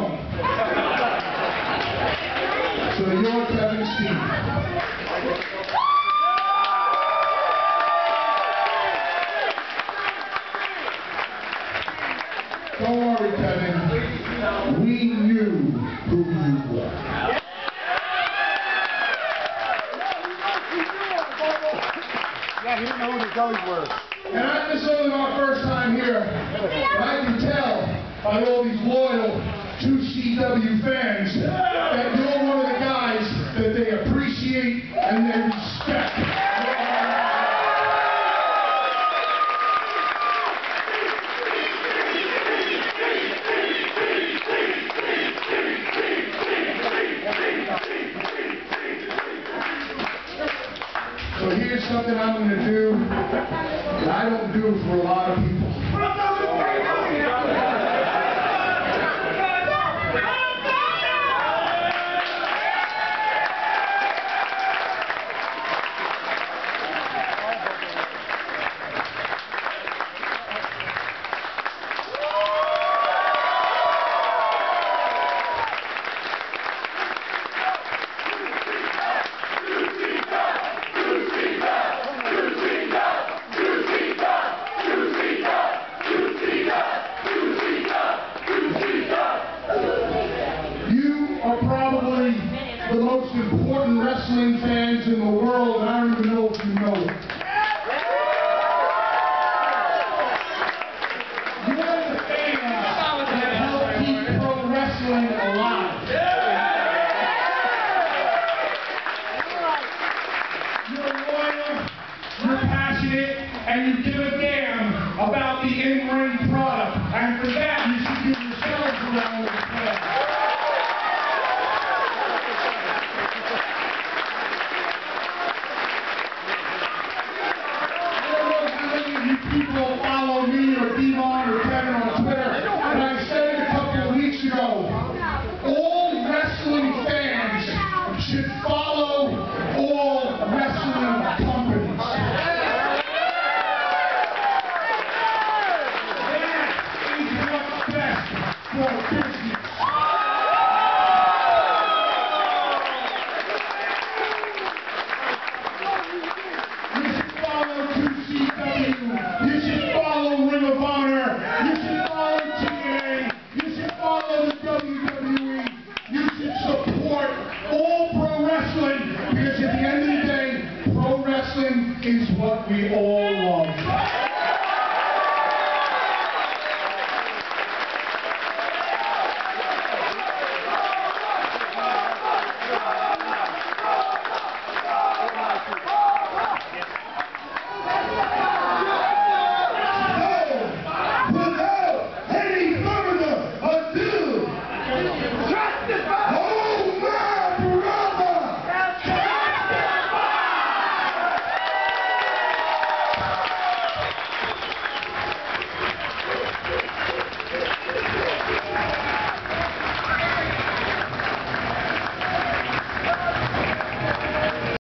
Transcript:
wrong. So you're Kevin Steen. Don't worry, Kevin. We knew who you were. Yeah, he didn't know who the Joeys were. And this isn't our first time here. And I can tell by all these loyal 2CW fans that you're one of the guys that they appreciate and they respect. So here's something I'm going to do that I don't do for a lot of people. Probably the most important wrestling fans in the world, and I don't even know if you know it. You're the fans that help keep pro wrestling alive. You're loyal, you're passionate, and you give a damn about the in-ring product, and for that you should give yourselves a round of applause. People follow me or Devon or Kevin on Twitter, and I said it a couple of weeks ago, all wrestling fans should follow all wrestling companies. That is what's best for business. You should follow 2CW. You should follow Ring of Honor. You should follow TNA. You should follow the WWE. You should support all pro wrestling because at the end of the day, pro wrestling is what we all